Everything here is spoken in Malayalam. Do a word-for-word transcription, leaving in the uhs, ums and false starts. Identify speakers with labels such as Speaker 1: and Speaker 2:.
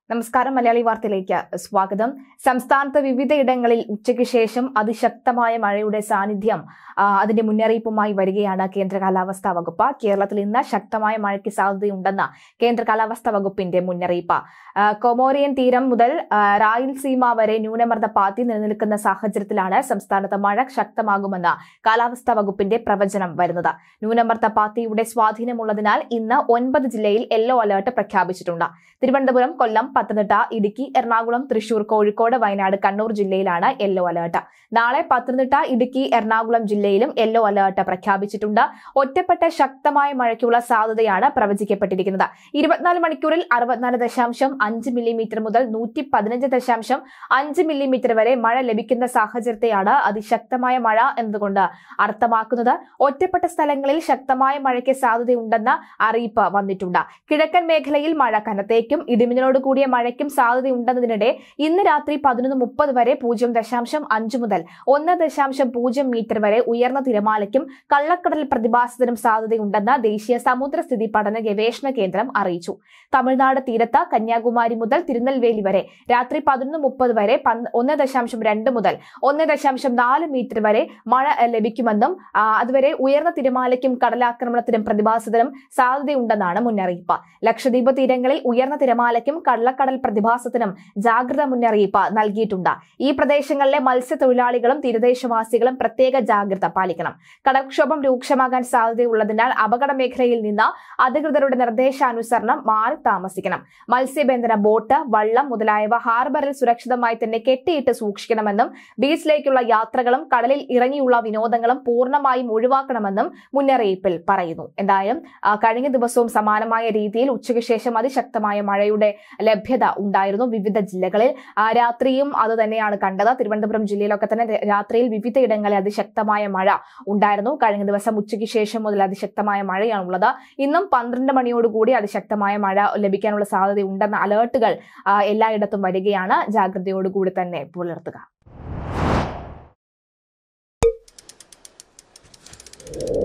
Speaker 1: നമസ്കാരം. മലയാളി വാർത്തയിലേക്ക് സ്വാഗതം. സംസ്ഥാനത്ത് വിവിധയിടങ്ങളിൽ ഉച്ചയ്ക്ക് ശേഷം അതിശക്തമായ മഴയുടെ സാന്നിധ്യം അതിന്റെ മുന്നറിയിപ്പുമായി വരികയാണ് കേന്ദ്ര കാലാവസ്ഥാ വകുപ്പ്. കേരളത്തിൽ ഇന്ന് ശക്തമായ മഴയ്ക്ക് സാധ്യതയുണ്ടെന്ന് കേന്ദ്ര കാലാവസ്ഥാ വകുപ്പിന്റെ മുന്നറിയിപ്പ്. കൊമോറിയൻ തീരം മുതൽ റായലസീമ വരെ ന്യൂനമർദ്ദ പാത്തി നിലനിൽക്കുന്ന സാഹചര്യത്തിലാണ് സംസ്ഥാനത്ത് മഴ ശക്തമാകുമെന്ന് കാലാവസ്ഥാ വകുപ്പിന്റെ പ്രവചനം വരുന്നത്. ന്യൂനമർദ്ദ പാത്തിയുടെ സ്വാധീനമുള്ളതിനാൽ ഇന്ന് ഒൻപത് ജില്ലയിൽ യെല്ലോ അലർട്ട് പ്രഖ്യാപിച്ചിട്ടുണ്ട്. തിരുവനന്തപുരം, കൊല്ലം, പത്തനംതിട്ട, ഇടുക്കി, എറണാകുളം, തൃശൂർ, കോഴിക്കോട്, വയനാട്, കണ്ണൂർ ജില്ലയിലാണ് യെല്ലോ അലർട്ട്. നാളെ പത്തനംതിട്ട, ഇടുക്കി, എറണാകുളം ജില്ലയിലും യെല്ലോ അലർട്ട് പ്രഖ്യാപിച്ചിട്ടുണ്ട്. ഒറ്റപ്പെട്ട ശക്തമായ മഴയ്ക്കുള്ള സാധ്യതയാണ് പ്രവചിക്കപ്പെട്ടിരിക്കുന്നത്. ഇരുപത്തിനാല് മണിക്കൂറിൽ അറുപത്തിനാല് ദശാംശം അഞ്ച് മില്ലിമീറ്റർ മുതൽ നൂറ്റി പതിനഞ്ച് ദശാംശം അഞ്ച് മില്ലിമീറ്റർ വരെ മഴ ലഭിക്കുന്ന സാഹചര്യത്തെയാണ് അതിശക്തമായ മഴ എന്നതുകൊണ്ട് അർത്ഥമാക്കുന്നത്. ഒറ്റപ്പെട്ട സ്ഥലങ്ങളിൽ ശക്തമായ മഴയ്ക്ക് സാധ്യതയുണ്ടെന്ന അറിയിപ്പ് വന്നിട്ടുണ്ട്. കിഴക്കൻ മേഖലയിൽ മഴ കനത്തേക്കും ഇടിമിന്നലോട് കൂടിയ മഴയ്ക്കും സാധ്യതയുണ്ടെന്നതിനിടെ ഇന്ന് രാത്രി പതിനൊന്ന് മുപ്പത് വരെ പൂജ്യം ദശാംശം അഞ്ച് മുതൽ ഒന്ന് ദശാംശം പൂജ്യം മീറ്റർ വരെ ഉയർന്ന തിരമാലയ്ക്കും കള്ളക്കടൽ പ്രതിഭാസത്തിനും സാധ്യതയുണ്ടെന്ന് ദേശീയ സമുദ്രസ്ഥിതി പഠന ഗവേഷണ കേന്ദ്രം അറിയിച്ചു. തമിഴ്നാട് തീരത്ത് കന്യാകുമാരി മുതൽ തിരുനെൽവേലി വരെ രാത്രി പതിനൊന്ന് മുപ്പത് വരെ ഒന്ന് ദശാംശം രണ്ട് മുതൽ ഒന്ന് ദശാംശം നാല് മീറ്റർ വരെ മഴ ലഭിക്കുമെന്നും അതുവരെ ഉയർന്ന തിരമാലയ്ക്കും കടലാക്രമണത്തിനും പ്രതിഭാസത്തിനും സാധ്യതയുണ്ടെന്നാണ് മുന്നറിയിപ്പ്. ലക്ഷദ്വീപ് തീരങ്ങളിൽ ഉയർന്ന തിരമാലയ്ക്കും കള്ളക്കടൽ പ്രതിഭാസത്തിനും ജാഗ്രതാ മുന്നറിയിപ്പ് നൽകിയിട്ടുണ്ട്. ഈ പ്രദേശങ്ങളിലെ മത്സ്യത്തൊഴിലാളികളും തീരദേശവാസികളും പ്രത്യേക ജാഗ്രത പാലിക്കണം. കടൽക്ഷോഭം രൂക്ഷമാകാൻ സാധ്യതയുള്ളതിനാൽ അപകട മേഖലയിൽ നിന്ന് അധികൃതരുടെ നിർദ്ദേശാനുസരണം മാറി താമസിക്കണം. മത്സ്യബന്ധന ബോട്ട്, വള്ളം മുതലായവ ഹാർബറിൽ സുരക്ഷിതമായി തന്നെ കെട്ടിയിട്ട് സൂക്ഷിക്കണമെന്നും ബീച്ചിലേക്കുള്ള യാത്രകളും കടലിൽ ഇറങ്ങിയുള്ള വിനോദങ്ങളും പൂർണ്ണമായും ഒഴിവാക്കണമെന്നും മുന്നറിയിപ്പിൽ പറയുന്നു. എന്തായാലും കഴിഞ്ഞ ദിവസവും സമാനമായ രീതിയിൽ ഉച്ചയ്ക്ക് ശേഷം അതിശക്തമായ മഴയുടെ ലഭ്യത ഉണ്ടായിരുന്നു വിവിധ ജില്ലകളിൽ. രാത്രിയും അത് തന്നെയാണ് കണ്ടത്. തിരുവനന്തപുരം ജില്ലയിലൊക്കെ തന്നെ രാത്രിയിൽ വിവിധയിടങ്ങളിൽ അതിശക്തമായ മഴ ഉണ്ടായിരുന്നു. കഴിഞ്ഞ ദിവസം ഉച്ചയ്ക്ക് ശേഷം മുതൽ അതിശക്തമായ മഴയാണുള്ളത്. ഇന്നും പന്ത്രണ്ട് മണിയോടുകൂടി അതിശക്തമായ മഴ ലഭിക്കാനുള്ള സാധ്യത ഉണ്ടെന്ന അലേർട്ടുകൾ എല്ലായിടത്തും വരികയാണ്. ജാഗ്രതയോടുകൂടി തന്നെ പുലർത്തുക.